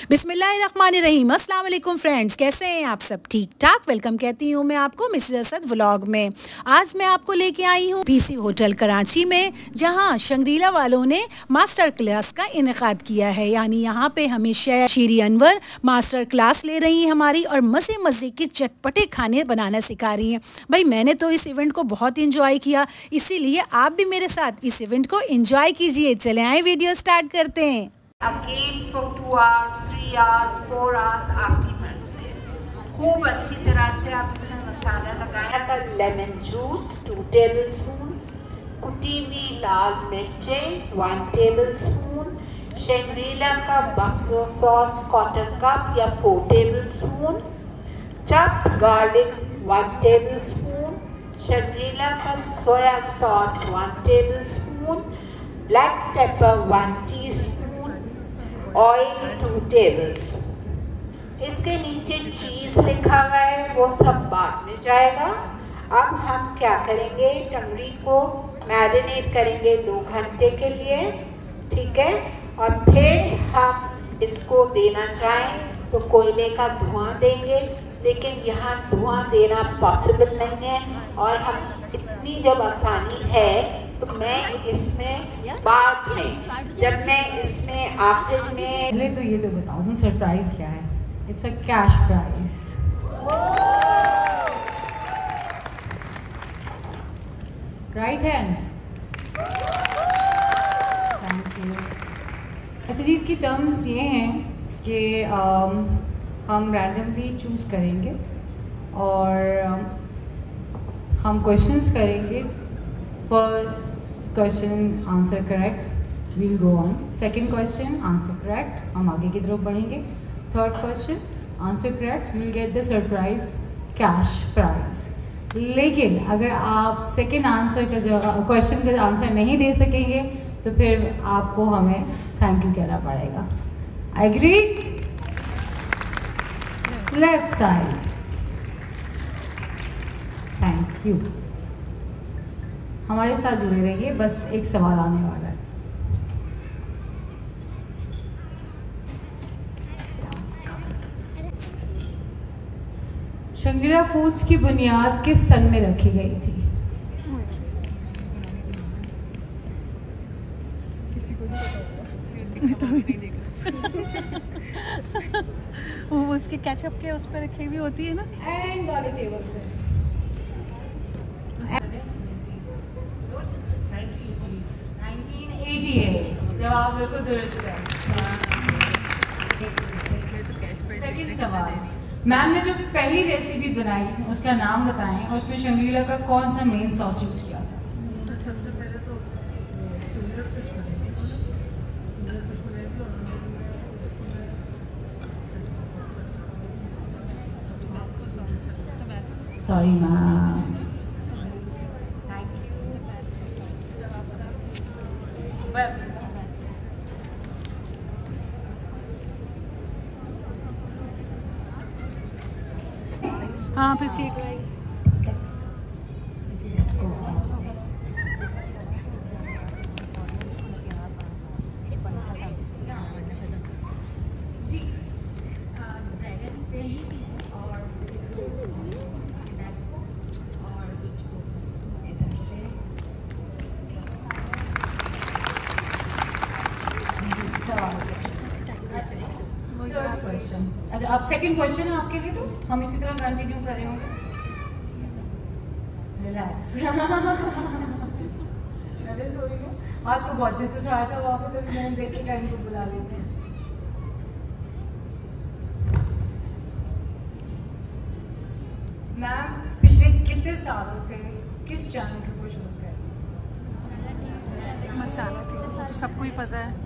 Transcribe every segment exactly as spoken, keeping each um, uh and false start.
बिस्मिल्लाहिर्रहमानिर्रहीम। अस्सलाम वालेकुम फ्रेंड्स, कैसे हैं आप सब? ठीक ठाक। वेलकम कहती हूँ मैं आपको मिसेस असद व्लॉग में। आज मैं आपको लेके आई हूँ पीसी होटल कराची में, जहाँ शंग्रीला वालों ने मास्टर क्लास का इनेकाद किया है। यानी यहाँ पे हमेशा शीरी अनवर मास्टर क्लास ले रही हैं हमारी, और मज़े मज़े के चटपटे खाने बनाना सिखा रही हैं। भाई मैंने तो इस इवेंट को बहुत इंजॉय किया, इसीलिए आप भी मेरे साथ इस इवेंट को इंजॉय कीजिए। चले आए, वीडियो स्टार्ट करते हैं। Again for two hours, three hours, four hours आपकी मर्जी। खूब अच्छी तरह से आप इसमें मसाला लगाया का lemon juice two tablespoon, कुटी हुई लाल मिर्चें वन टेबल स्पून, शंग्रीला का बफलो सॉस क्वार्टर कप या four tablespoon, chopped garlic one tablespoon, Shangrila का soya sauce one tablespoon, black pepper one teaspoon, oil two tables. इसके नीचे चीज़ लिखा हुआ है, वो सब बाद में जाएगा। अब हम क्या करेंगे, टंगड़ी को मैरिनेट करेंगे दो घंटे के लिए, ठीक है। और फिर हम इसको देना चाहें तो कोयले का धुआं देंगे, लेकिन यहाँ धुआं देना पॉसिबल नहीं है। और हम इतनी जब आसानी है तो मैं इसमें बाद में, जब मैं इसमें आखिर में, पहले तो ये तो बता दूं सरप्राइज क्या है। It's a cash prize. Right hand. Thank you. अच्छा जी, इसकी टर्म्स ये हैं कि um, हम रैंडमली चूज़ करेंगे और um, हम क्वेश्चंस करेंगे। First question answer correct, we'll go on. Second question answer correct, हम आगे की तरफ बढ़ेंगे। Third question answer correct, you will get the surprise cash prize. लेकिन अगर आप सेकंड आंसर का जवाब, क्वेश्चन का आंसर नहीं दे सकेंगे तो फिर आपको हमें थैंक यू कहना पड़ेगा। I agree. Left side. Thank you. हमारे साथ जुड़े रहिए, बस एक सवाल आने वाला है। शंग्रीला फूड्स की बुनियाद किस सन में रखी गई थी? वो उसके केचप के उस पर रखी हुई होती है ना, एंड वाले टेबल से। जवाब बिल्कुल दुरुस्त है। सेकंड सवाल, मैम ने जो पहली रेसिपी बनाई उसका नाम बताएं और उसमें शंग्रीला का कौन सा मेन सॉस यूज किया था? सबसे पहले तो सॉरी मैम। हाँ फिर सीट क्वेश्चन। अच्छा, अब सेकंड क्वेश्चन है आपके लिए, तो हम इसी तरह कंटिन्यू कर रहे होंगे। रिलैक्स। मैं सो रही हूँ, हाथ को बहुत से उठाया था वहाँ पे, तो मैंने देख के इनको बुला लेते हैं। मैम पिछले कितने सालों से किस चैनल के ऊपर शोज कर रही हैं? मसाला टीवी तो सबको ही पता है।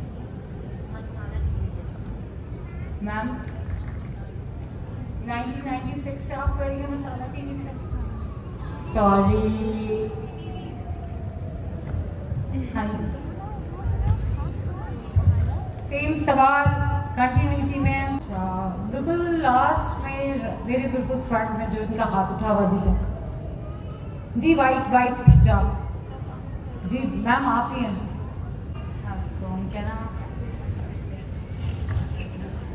मैम नाइनटीन नाइंटी सिक्स से आप कर रही हैं मसाला टीवी पे? सॉरी। सेम सवाल कंटिन्यूटी में। बिल्कुल लास्ट में मेरे बिल्कुल फ्रंट में जो इनका हाथ उठा हुआ अभी तक। जी वाइट वाइट हिजाब। जी मैम आप ही हैं। आपको क्या नाम?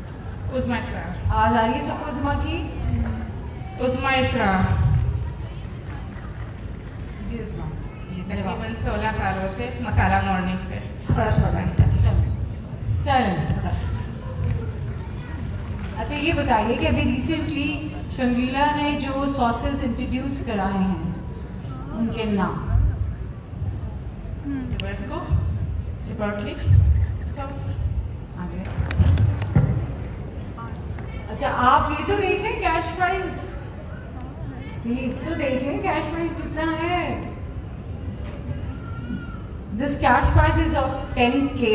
उस्मा इसरा। आवाज आ रही है सबको उस्मा की? उस्मा इसरा। जी उस्मा। तकरीबन सोलह सालों से मसाला मॉर्निंग पे थोड़ा थोड़ा चल। अच्छा ये बताइए कि अभी रिसेंटली शंग्रीला ने जो सॉसेस इंट्रोड्यूस कराए हैं उनके नाम। Tabasco, chipotle sauce. अच्छा आप ये तो देख लें कैश प्राइस, ये तो देख लें कैश प्राइस कितना है। This cash price is of ten K.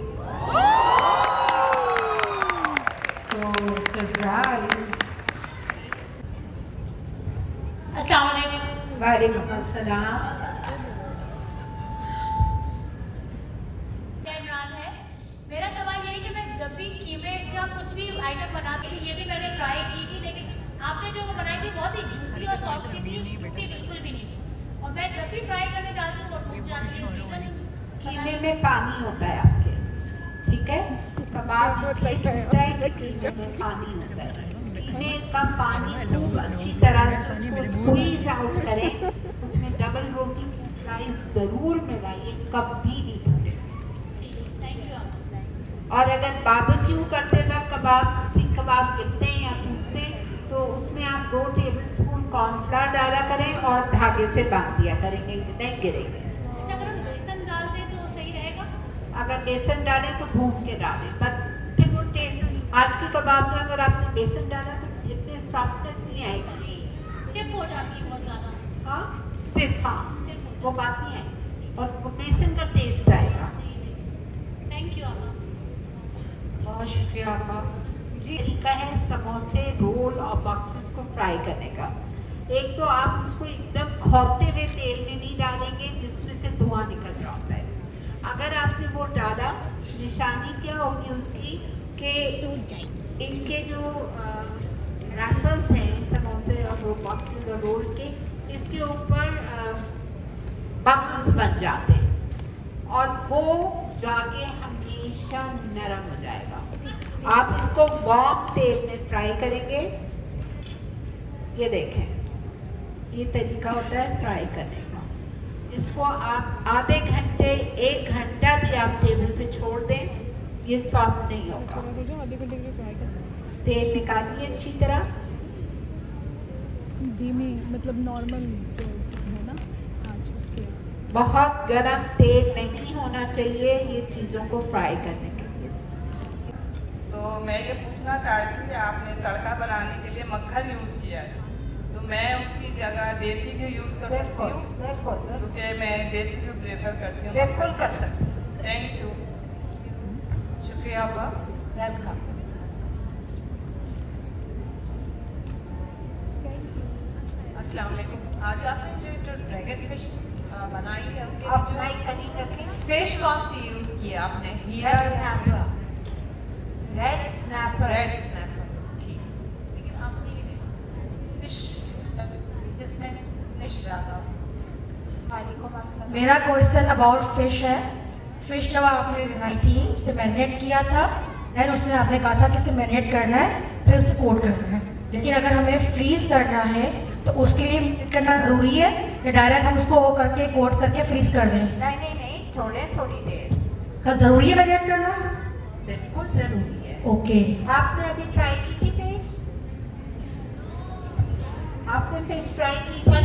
So surprise. अस्सलाम वालेकुम। वालेकुम अस्सलाम। मेरा सवाल ये है कि मैं जब भी कीमे या कुछ भी आइटम बनाती थी, ये भी मैंने ट्राई की थी, लेकिन आपने जो बनाई थी बहुत ही जूसी और सॉफ्ट सी थी, टूटी बिल्कुल भी नहीं थी। और मैं जब भी फ्राई करने डालती हूँ वो टूट जाती है। रीजन कीमे में पानी होता है आपके, ठीक है। कबाब इसलिए टूटता है कि कीमे में पानी होता है। कीमे का पानी खूब अच्छी तरह से उसको स्क्वीज आउट करें, उसमें डबल रोटी की स्लाइस जरूर मिलाइए, कभी नहीं टूटे। और अगर बारबेक्यू करते वक्त कबाब सीख कबाब गिरते हैं या टूटते हैं तो उसमें आप दो टेबलस्पून कॉर्नफ्लावर डाला करें और धागे से बांध दिया करेंगे, नहीं गिरेंगे। अच्छा अगर हम बेसन डाल दें तो सही रहेगा? अगर बेसन डालें तो भून के डालें, पर फिर वो टेस्ट आज के कबाब में अगर आपने बेसन डाला तो इतने सॉफ्टनेस नहीं आएगी, स्टिफ हो जाती है बहुत ज़्यादा। हाँ स्टिफ, हाँ वो बात नहीं आएगी और वो बेसन का टेस्ट आएगा। जी जी थैंक यू आपका, बहुत शुक्रिया आपका। जी तरीका है समोसे, रोल और बॉक्सेस को फ्राई करने का। एक तो आप उसको एकदम खौलते हुए तेल में नहीं डालेंगे जिसमें से धुआं निकल रहा होता है। अगर आपने वो डाला, निशानी क्या होगी उसकी कि इनके जो रैपल्स हैं समोसे और वो बॉक्सेस और रोल के, इसके ऊपर बबल्स बन जाते हैं और वो जाके हमेशा नरम हो जाएगा। आप इसको वार्म तेल में फ्राई करेंगे। ये देखें, ये तरीका होता है फ्राई करने का। इसको आप आधे घंटे एक घंटा भी आप टेबल पे छोड़ दें, ये सॉफ्ट नहीं होगा। तेल निकालिए अच्छी तरह, धीमी मतलब नॉर्मल जो है ना आज उस पे। बहुत गरम तेल नहीं होना चाहिए ये चीज़ों को फ्राई करने के लिए। तो मैं ये पूछना चाहती थी, आपने तड़का बनाने के लिए मक्खन यूज़ किया है, तो मैं उसकी जगह देसी घी यूज़ कर सकती हूँ? बिल्कुल, क्योंकि मैं देसी घी प्रेफर करती हूँ। बिल्कुल कर सकते हैं। थैंक यू, शुक्रिया आपका। वेलकम। अस्सलाम वालेकुम। आज आपने जो जो ड्रैगन फिश बनाई है उसके आप लिए माइक करीब रखें। फिश कौन सी यूज़ की है आपने? हीरा red snapper. Red snapper. Red snapper, ठीक। लेकिन आपने ये फिश जिसमें फिश ज़्यादा। मेरा क्वेश्चन अबाउट फिश है। फिश जब आपने बनाई थी उसे मैरिनेट किया था, देन उसमें आपने कहा था कि इसे मैरिनेट करना है फिर उसे कोट करना है, लेकिन अगर हमें फ्रीज करना है तो उसके लिए मैरिनेट करना ज़रूरी है कि डायरेक्ट हम उसको वो करके कोट करके फ्रीज कर दें? नहीं नहीं नहीं, छोड़े थोड़ी देर। क्या ज़रूरी है मैरिनेट करना? बिल्कुल जरूरी है। ओके। आपने अभी ट्राई की थी फिश? आपने फिश ट्राई की थी?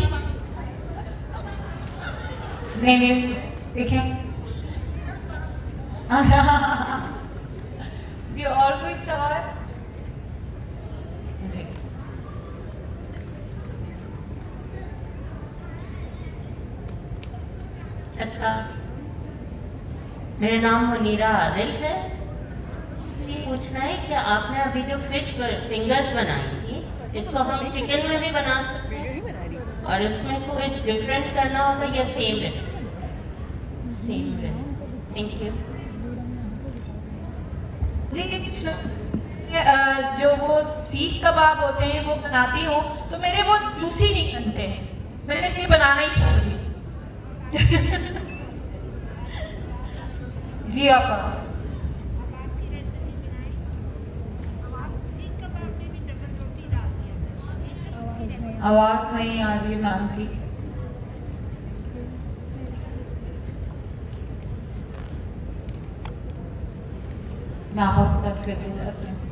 नहीं नहीं देखें। जी और कोई सवाल? जी मेरा नाम मुनीरा आदिल है। ये पूछना है कि आपने अभी जो फिश फिंगर्स बनाई थी इसको हम चिकन में भी बना सकते हैं और इसमें कुछ डिफरेंट करना होगा या same recipe? Same recipe. Thank you. जी ये पूछना, जो वो सीख कबाब होते हैं वो बनाती हूँ तो मेरे वो जूसी नहीं बनते, मैंने इसलिए बनाना ही छोड़ जी आपका। आवाज़ नहीं आ रही मैम की। मैं आपको टच करते जाती हूँ।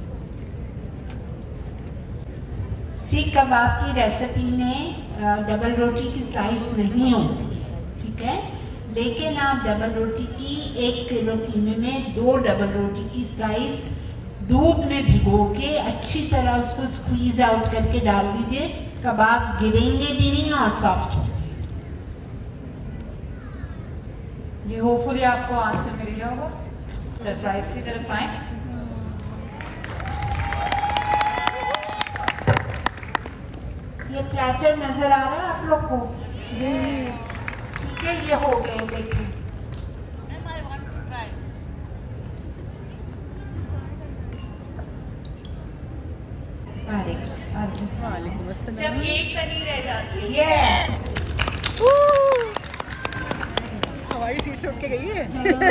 सीख कबाब की रेसिपी में डबल रोटी की स्लाइस नहीं होती है, ठीक है, लेकिन आप डबल रोटी की एक किलो कीमे में दो डबल रोटी की स्लाइस दूध में भिगो के अच्छी तरह उसको स्क्वीज आउट करके डाल दीजिए। कबाब गिरेंगे भी नहीं और सॉफ्ट होंगे। ये होपफुली आपको आंसर मिल गया होगा। सरप्राइज की तरफ आए। ये प्लेटर नजर आ रहा है आप लोग को? ठीक है, ये हो गए, देखिए। जब एक कनी रह जाती है। यस, हमारी सीट से उठ के गई है।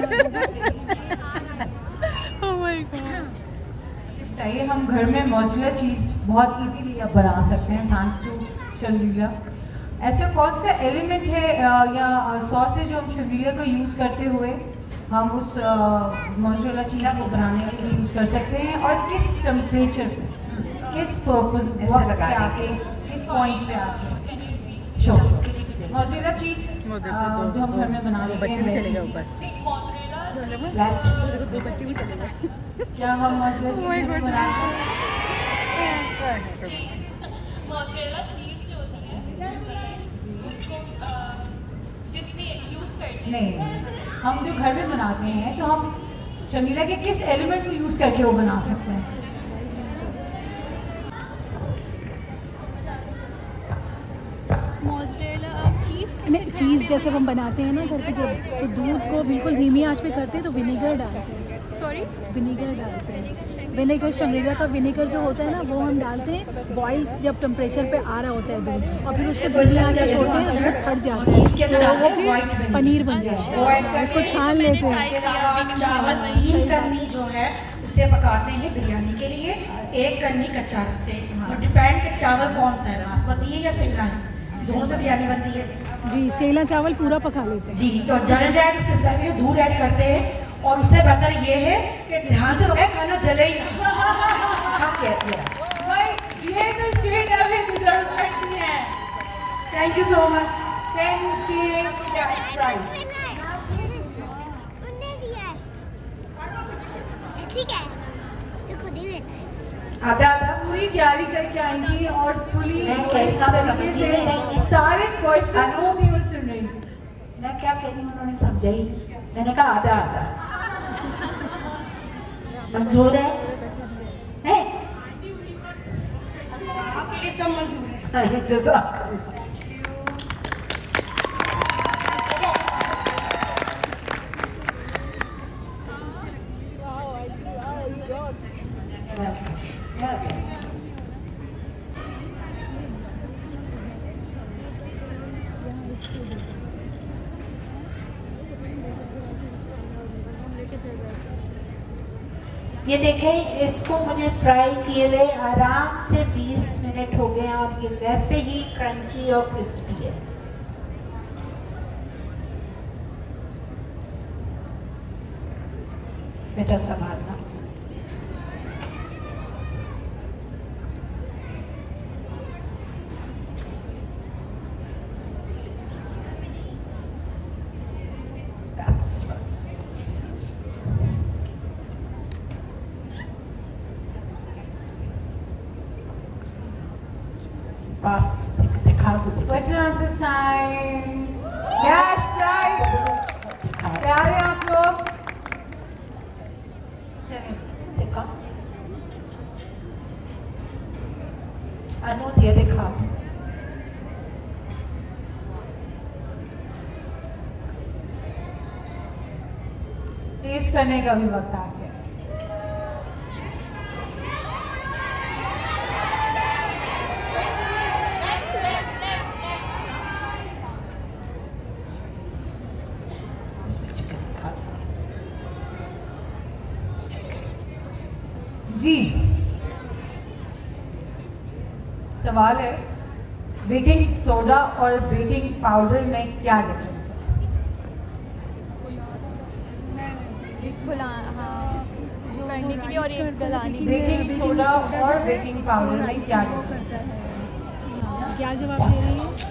Oh my god. बताइए, हम घर में मॉड्यूलर चीज़ बहुत इजीली अब बना सकते हैं थैंक्स टू शर्मिला। ऐसा कौन सा एलिमेंट है या सॉस है जो हम शर्मिला को यूज़ करते हुए हम उस मॉड्यूलर चीज़ को बनाने के लिए यूज़ कर सकते हैं, और किस टेम्परेचर पे, किस पर्पस आके, किस पॉइंट पे आके? मॉड्यूलर चीज़ जो हम घर में बना रहे हैं, बच्चे भी चले गए ऊपर, दो बच्चे भी चले गए। क्या हम मॉड्यूलर चीज़ में बनाएंगे? मॉज़रेला चीज़ जो होती है उसको जितनी यूज़ करते हैं, नहीं, हम जो घर में बनाते हैं तो हम शर्मिला के किस एलिमेंट को यूज़ करके वो बना सकते हैं? नहीं, चीज़ जैसे हम बनाते हैं ना घर पे, जब तो दूध को बिल्कुल धीमी आंच पे करते हैं तो विनेगर डालते हैं। सॉरी, विनेगर डालते हैं। विनेगर, शर्मिला का विनेगर जो होता है ना, वो हम डालते हैं बॉईल जब टेम्परेचर पे आ रहा होता है दूध, और फिर उसको धीमी आंच पे छोड़ते हैं, उससे फट जाता है, तो वो फिर पनीर बन जाता है। उसको छान लेते हैं। चावल तीन कन्नी जो है उसे पकाते हैं बिरयानी के लिए, एक कन्नी कच्चा रखते हैं, और डिपेंड के चावल कौन सा है, बासमती है या सेला है, दोनों से बिरयानी बनती है। जी, सेला चावल पूरा पका लेते हैं जी, तो जल जाए उसके साथ में दूध ऐड करते हैं, और उससे बेहतर ये है कि ध्यान से पकाए, खाना जले ही ना। हम कहते हैं भाई ये तो स्ट्रेट अवे डिजर्व करती है। Thank you so much. Thank you cash prize. ठीक है, तो खुद ही लेना है। आधा आधा पूरी तैयारी करके आएंगी और फुली तरीके से सारे क्वेश्चन वो भी वो सुन रही थी। मैं क्या कह रही हूँ उन्होंने समझा ही नहीं। मैंने कहा आधा आधा। मंजूर है? है? आपके लिए सब मंजूर है। जज़ाकल्लाह। ये देखें, इसको मुझे फ्राई किए हुए आराम से बीस मिनट हो गए, और ये वैसे ही क्रंची और क्रिस्पी है। बेटा संभालना। बस दिखा दो। Question answer time. Cash prize तैयार हैं आप लोग? देखा अनु, ये देखा। टेस्ट करने का भी वक्त आ गया। जी, सवाल है बेकिंग सोडा और बेकिंग पाउडर में क्या डिफरेंस है? खुला हाँ जो करने के लिए और एक गलाने के लिए। बेकिंग सोडा और बेकिंग पाउडर में क्या डिफरेंस है? क्या जवाब दे रही है?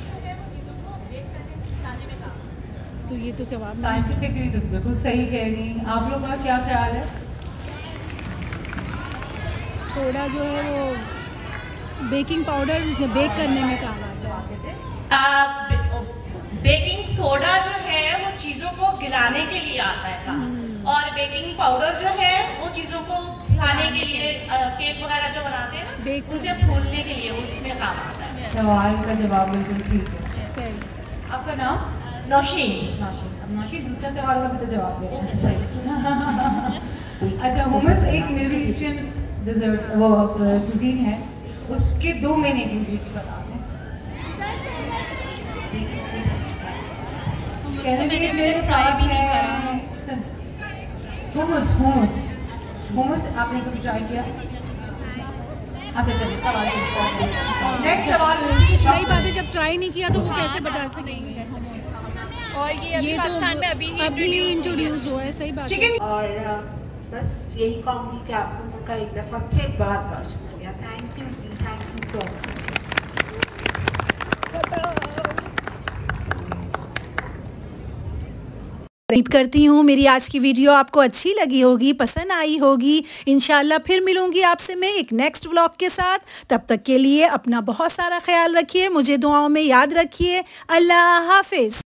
तो ये तो जवाब साइंटिफिकली तो बिल्कुल सही कह रही हैं। आप लोगों का क्या ख्याल है? सोडा जो है वो बेकिंग पाउडर बेक करने में काम आता है। बेकिंग सोडा जो है वो चीज़ों को गिलाने के लिए आता है काम, और बेकिंग पाउडर जो है वो चीज़ों को खाने के लिए, केक वगैरह जो बनाते हैं ना उनसे फूलने के लिए उसमें काम आता है। सवाल का जवाब बिल्कुल ठीक है। आपका नाम? नौशीन। नौशीन। अब नौशीन दूसरा सवाल का भी तो जवाब दे रहे हैं। अच्छा, हुमस एक मिडिल ईस्टर्न डिजर्ट वो कुजीन है, उसके दो मेन इंग्रेडिएंट्स बता दें। कहने में मेरे साथ है हुमस। हुमस हुमस आपने कभी ट्राई किया? अच्छा चलिए सवाल नेक्स्ट सवाल। सही बात है, जब ट्राई नहीं किया तो वो कैसे बता सकेंगे? और ये अभी ये पाकिस्तान में अभी अभी इंट्रोड्यूस हुआ है। सही बात है। और बस यही कहूँगी कि आप लोगों का एक दफ़ा फिर बहुत बहुत शुक्रिया। थैंक यू जी, थैंक यू सो मच। उम्मीद करती हूँ मेरी आज की वीडियो आपको अच्छी लगी होगी, पसंद आई होगी। इंशाल्लाह फिर मिलूंगी आपसे मैं एक नेक्स्ट व्लॉग के साथ। तब तक के लिए अपना बहुत सारा ख्याल रखिए, मुझे दुआओं में याद रखिए। अल्लाह हाफिज़।